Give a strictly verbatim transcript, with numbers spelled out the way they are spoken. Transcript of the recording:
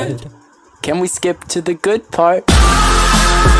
bad. Can we skip to the good part?